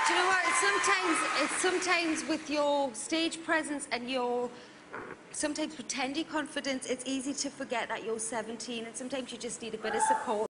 Do you know what? Sometimes with your stage presence and your sometimes pretending confidence, it's easy to forget that you're 17, and sometimes you just need a bit of support.